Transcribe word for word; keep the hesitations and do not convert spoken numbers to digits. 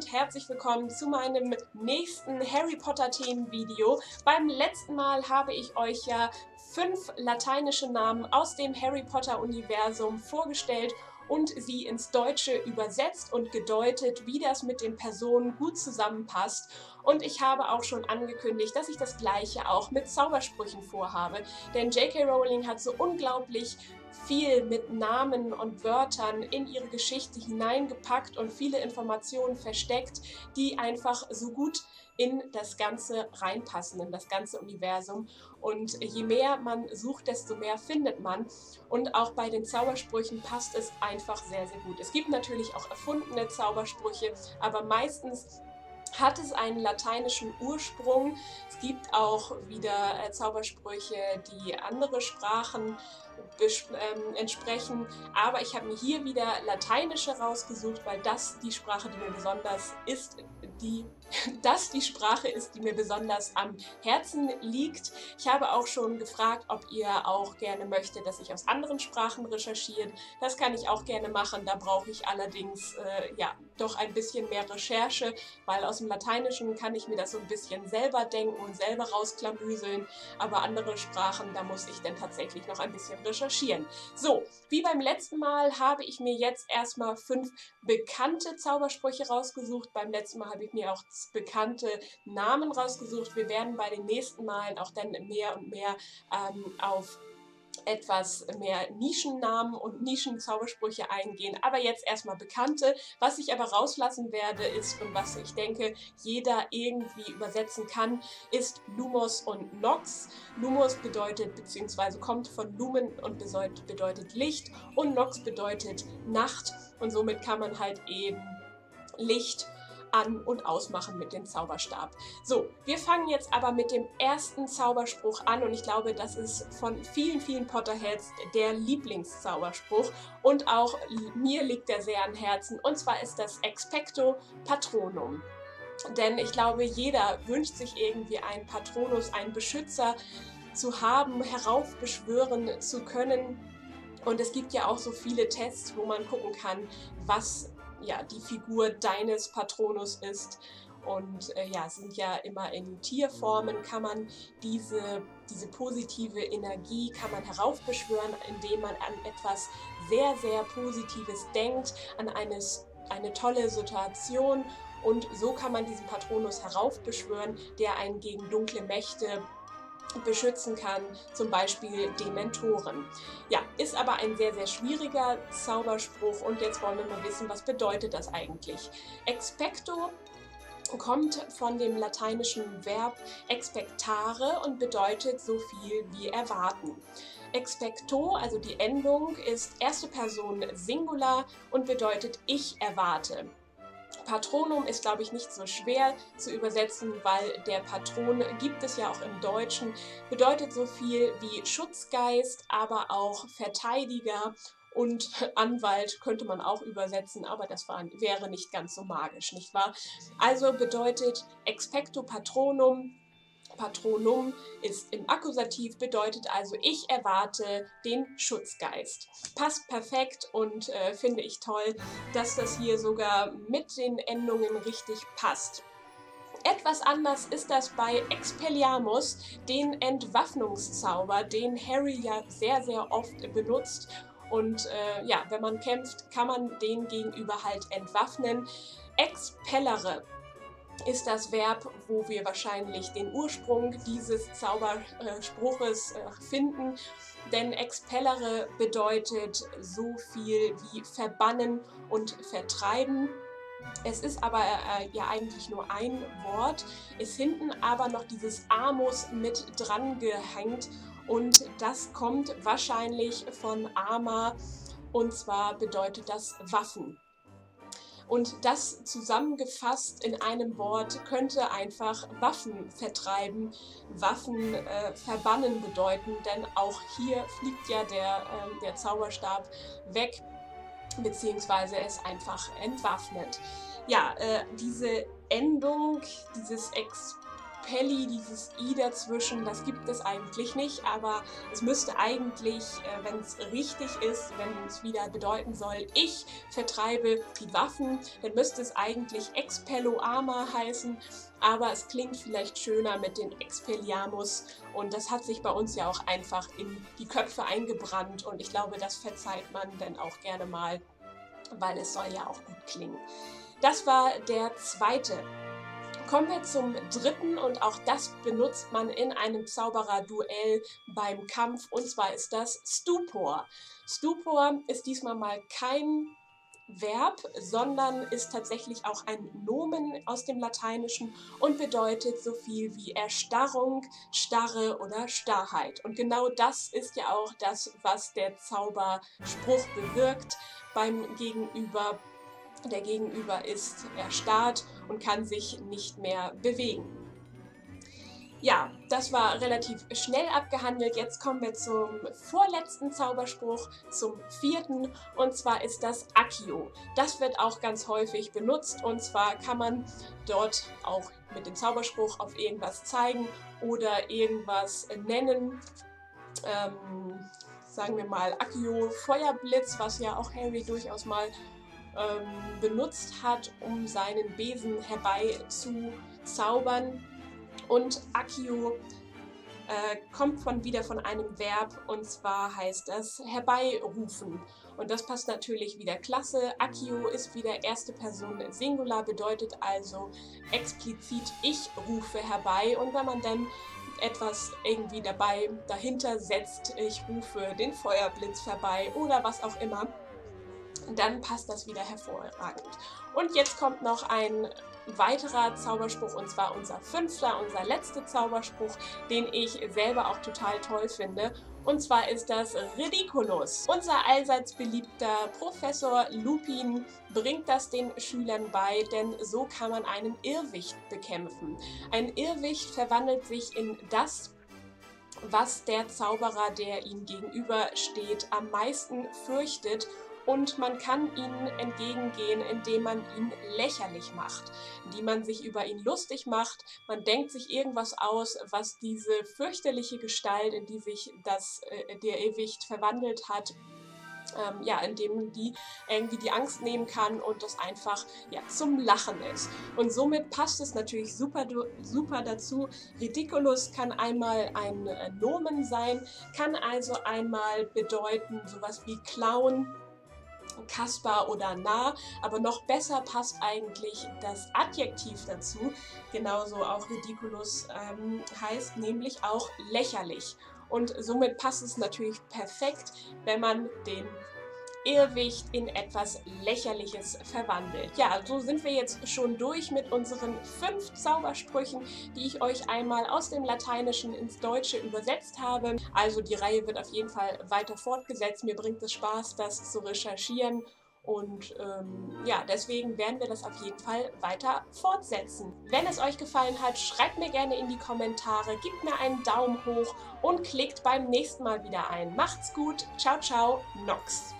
und herzlich willkommen zu meinem nächsten Harry Potter Themenvideo. Beim letzten Mal habe ich euch ja fünf lateinische Namen aus dem Harry Potter Universum vorgestellt und sie ins Deutsche übersetzt und gedeutet, wie das mit den Personen gut zusammenpasst. Und ich habe auch schon angekündigt, dass ich das Gleiche auch mit Zaubersprüchen vorhabe. Denn J K Rowling hat so unglaublich viel mit Namen und Wörtern in ihre Geschichte hineingepackt und viele Informationen versteckt, die einfach so gut in das Ganze reinpassen, in das ganze Universum. Und je mehr man sucht, desto mehr findet man. Und auch bei den Zaubersprüchen passt es einfach sehr, sehr gut. Es gibt natürlich auch erfundene Zaubersprüche, aber meistens hat es einen lateinischen Ursprung. Es gibt auch wieder äh, Zaubersprüche, die andere Sprachen ähm, entsprechen, aber ich habe mir hier wieder lateinische rausgesucht, weil das die Sprache, die mir besonders ist, die das die Sprache ist, die mir besonders am Herzen liegt. Ich habe auch schon gefragt, ob ihr auch gerne möchtet, dass ich aus anderen Sprachen recherchiere. Das kann ich auch gerne machen, da brauche ich allerdings äh, ja, doch ein bisschen mehr Recherche, weil aus dem Lateinischen kann ich mir das so ein bisschen selber denken und selber rausklamüseln, aber andere Sprachen, da muss ich dann tatsächlich noch ein bisschen recherchieren. So, wie beim letzten Mal habe ich mir jetzt erstmal fünf bekannte Zaubersprüche rausgesucht. Beim letzten Mal habe ich mir auch bekannte Namen rausgesucht. Wir werden bei den nächsten Malen auch dann mehr und mehr ähm, auf etwas mehr Nischennamen und Nischenzaubersprüche eingehen, aber jetzt erstmal bekannte. Was ich aber rauslassen werde ist, und was ich denke, jeder irgendwie übersetzen kann, ist Lumos und Nox. Lumos bedeutet, beziehungsweise kommt von Lumen und bedeutet, bedeutet Licht, und Nox bedeutet Nacht, und somit kann man halt eben Licht an- und ausmachen mit dem Zauberstab. So, wir fangen jetzt aber mit dem ersten Zauberspruch an, und ich glaube, das ist von vielen, vielen Potterheads der Lieblingszauberspruch und auch mir liegt der sehr am Herzen, und zwar ist das Expecto Patronum. Denn ich glaube, jeder wünscht sich irgendwie einen Patronus, einen Beschützer zu haben, heraufbeschwören zu können. Und es gibt ja auch so viele Tests, wo man gucken kann, was ja die Figur deines Patronus ist. Und äh, ja, sind ja immer in Tierformen, kann man diese, diese positive Energie kann man heraufbeschwören, indem man an etwas sehr, sehr Positives denkt, an eines, eine tolle Situation. Und so kann man diesen Patronus heraufbeschwören, der einen gegen dunkle Mächte beschützen kann, zum Beispiel Dementoren. Ja, ist aber ein sehr, sehr schwieriger Zauberspruch, und jetzt wollen wir mal wissen, was bedeutet das eigentlich? Expecto kommt von dem lateinischen Verb expectare und bedeutet so viel wie erwarten. Expecto, also die Endung, ist erste Person Singular und bedeutet ich erwarte. Patronum ist, glaube ich, nicht so schwer zu übersetzen, weil der Patron gibt es ja auch im Deutschen, bedeutet so viel wie Schutzgeist, aber auch Verteidiger, und Anwalt könnte man auch übersetzen, aber das war, wäre nicht ganz so magisch, nicht wahr? Also bedeutet Expecto Patronum, Patronum ist im Akkusativ, bedeutet also ich erwarte den Schutzgeist. Passt perfekt, und äh, finde ich toll, dass das hier sogar mit den Endungen richtig passt. Etwas anders ist das bei Expelliarmus, den Entwaffnungszauber, den Harry ja sehr, sehr oft benutzt. Und äh, ja, wenn man kämpft, kann man den gegenüber halt entwaffnen. Expellere ist das Verb, wo wir wahrscheinlich den Ursprung dieses Zauberspruches äh, finden. Denn expellere bedeutet so viel wie verbannen und vertreiben. Es ist aber äh, ja eigentlich nur ein Wort, ist hinten aber noch dieses Amos mit dran gehängt, und das kommt wahrscheinlich von Ama, und zwar bedeutet das Waffen. Und das zusammengefasst in einem Wort könnte einfach Waffen vertreiben, Waffen äh, verbannen bedeuten, denn auch hier fliegt ja der, äh, der Zauberstab weg, beziehungsweise es einfach entwaffnet. Ja, äh, diese Endung, dieses Expelli, dieses I dazwischen, das gibt es eigentlich nicht, aber es müsste eigentlich, äh, wenn es richtig ist, wenn es wieder bedeuten soll, ich vertreibe die Waffen, dann müsste es eigentlich Expelloarma heißen, aber es klingt vielleicht schöner mit den Expelliarmus und das hat sich bei uns ja auch einfach in die Köpfe eingebrannt und ich glaube, das verzeiht man dann auch gerne mal, weil es soll ja auch gut klingen. Das war der zweite. Kommen wir zum dritten und auch das benutzt man in einem Zauberer-Duell beim Kampf und zwar ist das Stupor. Stupor ist diesmal mal kein Verb, sondern ist tatsächlich auch ein Nomen aus dem Lateinischen und bedeutet so viel wie Erstarrung, Starre oder Starrheit. Und genau das ist ja auch das, was der Zauberspruch bewirkt beim Gegenüber. Der Gegenüber ist erstarrt und kann sich nicht mehr bewegen. Ja, das war relativ schnell abgehandelt. Jetzt kommen wir zum vorletzten Zauberspruch, zum vierten, und zwar ist das Accio. Das wird auch ganz häufig benutzt und zwar kann man dort auch mit dem Zauberspruch auf irgendwas zeigen oder irgendwas nennen. Ähm, sagen wir mal Accio Feuerblitz, was ja auch Harry durchaus mal Ähm, benutzt hat, um seinen Besen herbeizuzaubern. Und Accio äh, kommt von, wieder von einem Verb und zwar heißt das herbeirufen. Und das passt natürlich wieder klasse. Accio ist wieder erste Person Singular, bedeutet also explizit ich rufe herbei und wenn man dann etwas irgendwie dabei dahinter setzt, ich rufe den Feuerblitz herbei oder was auch immer, dann passt das wieder hervorragend. Und jetzt kommt noch ein weiterer Zauberspruch und zwar unser fünfter, unser letzter Zauberspruch, den ich selber auch total toll finde. Und zwar ist das Ridiculus. Unser allseits beliebter Professor Lupin bringt das den Schülern bei, denn so kann man einen Irrwicht bekämpfen. Ein Irrwicht verwandelt sich in das, was der Zauberer, der ihm gegenübersteht, am meisten fürchtet. Und man kann ihnen entgegengehen, indem man ihn lächerlich macht, indem man sich über ihn lustig macht. Man denkt sich irgendwas aus, was diese fürchterliche Gestalt, in die sich das, äh, der Irrwicht verwandelt hat, ähm, ja, indem die irgendwie die Angst nehmen kann und das einfach ja, zum Lachen ist. Und somit passt es natürlich super, super dazu. Ridiculus kann einmal ein äh, Nomen sein, kann also einmal bedeuten sowas wie Clown, Kasper oder nah, aber noch besser passt eigentlich das Adjektiv dazu, genauso auch Ridiculus ähm, heißt nämlich auch lächerlich und somit passt es natürlich perfekt, wenn man den Irrwicht in etwas Lächerliches verwandelt. Ja, so sind wir jetzt schon durch mit unseren fünf Zaubersprüchen, die ich euch einmal aus dem Lateinischen ins Deutsche übersetzt habe. Also die Reihe wird auf jeden Fall weiter fortgesetzt. Mir bringt es Spaß, das zu recherchieren. Und ähm, ja, deswegen werden wir das auf jeden Fall weiter fortsetzen. Wenn es euch gefallen hat, schreibt mir gerne in die Kommentare, gebt mir einen Daumen hoch und klickt beim nächsten Mal wieder ein. Macht's gut, ciao, ciao, Nox.